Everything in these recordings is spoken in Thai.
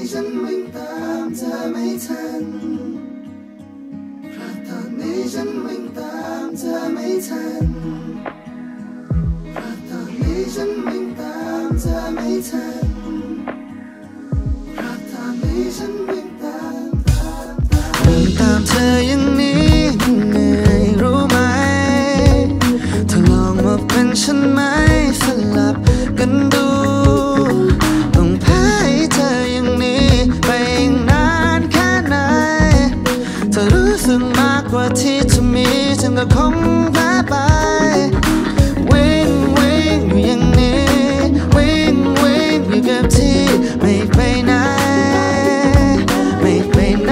ฉันวิ่งตามเธอไม่ทันเพราะตอนนี้ฉันวิ่งตามเธอไม่ทันเพราะตอนนี้ฉันวิ่งตามเธอไม่ทันเพราะตอนนี้ฉันวิ่งตามเธออย่างนี้เหนื่อยรู้ไหมเธอลองมาเป็นฉันไหมสลับกันดูต้องแพ้ให้เธออย่างนี้ไปอีกนานแค่ไหนเธอรู้สึกมากกว่าที่จะมีฉันก็คงแพ้ไปวิ่งอยู่อย่างนี้วิ่งอยู่กับที่ไม่ไปไหนไม่ไปไหน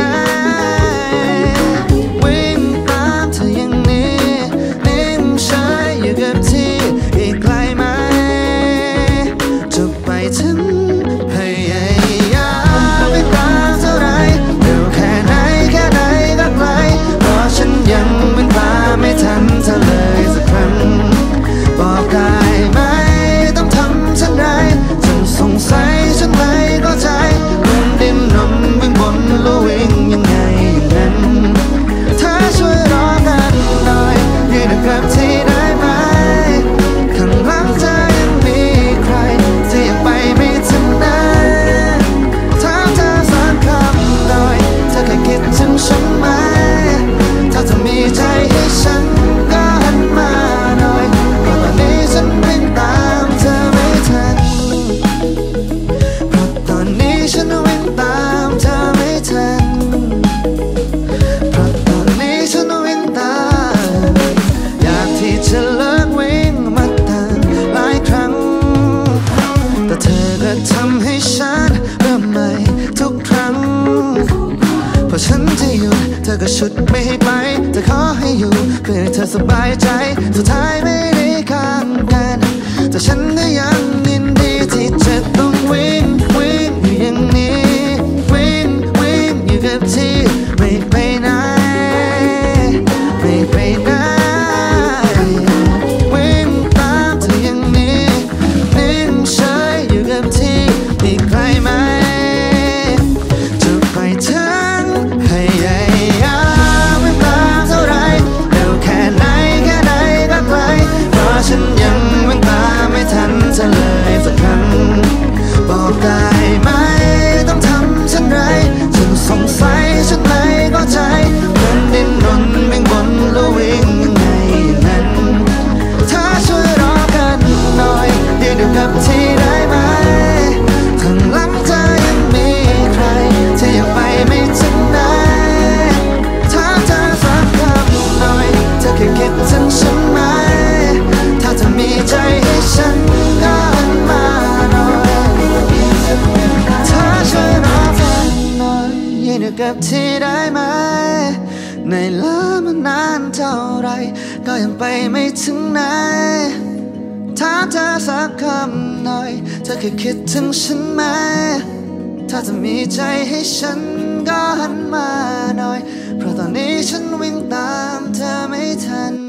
วิ่งตามเธออย่างนี้นิ่งเฉยอยู่กับที่อีกไกลไหมจะไปถึงพยายามไม่ตามเท่าไรเร็วแค่ไหนก็ไกลเพราะฉันยังวิ่งตามไม่ทันเธอเลยสักครั้งบอกได้ไหมต้องทำฉันไรฉันสงสัยฉันไม่เข้าใจมันดิ้นรนวิ่งบนแล้ววิ่งยังไงอย่างนั้นเธอช่วยรอกันหน่อยยืนกับที่ได้ไหมข้างหลังเธอยังมีใครที่ยังไปไม่ถึงนั้นถามเธอสักคำหน่อยเธอเคยคิดถึงฉันไหมถ้าเธอมีใจให้ฉันก็หันมาหน่อยเพราะตอนนี้ฉันวิ่งตามเธอไม่ทันเพราะตอนนี้ฉันวิ่งตามเธอไม่ทันเพราะตอนนี้ฉันวิ่งตามอยากที่จะเลิกวิ่งมาตั้งหลายครั้งแต่เธอก็ทำให้ฉันเริ่มใหม่ทุกครั้งพอฉันจะหยุดเธอก็ฉุดไม่ให้ไปเธอขอให้อยู่เพื่อให้เธอสบายใจสุดท้ายไม่ได้ข้างกันแต่ฉันก็ยังยินดีที่จะต้องวิ่งอยู่อย่างนี้วิ่งอยู่กับที่ไม่ไปไหนไม่ไปไหนวิ่งตามเธออย่างนี้นิ่งเฉยอยู่กับที่อีกไกลไหมจะไปถึงพยายามวิ่งตามเท่าไรเร็วแค่ไหนก็ไกลเพราะฉันยังวิ่งตามไม่ทันเธอเลยสักครั้งบอกได้ไหมต้องทำฉันไรฉันสงสัยฉันไม่เข้าใจมันดิ้นรนวิ่งบนแล้ววิ่งยังไงอย่างนั้นถ้าช่วยรอกันหน่อยยืนอยู่กับที่ได้ไหมข้างหลังเธอยังมีใครที่ยังไปไม่ถึงไหนถ้าเธอสักคำหน่อยเธอเคยคิดถึงฉันไหมถ้าเธอมีใจให้ฉันก็หันมาหน่อยถ้าช่วยรอกันหน่อยยืนอยู่กับที่ได้ไหมในเลิมานานเท่าไรก็ยังไปไม่ถึงไหนถ้าเธอสักคำหน่อยเธอเคยคิดถึงฉันไหมถ้าเธอมีใจให้ฉันก็หันมาหน่อยเพราะตอนนี้ฉันวิ่งตามเธอไม่ทัน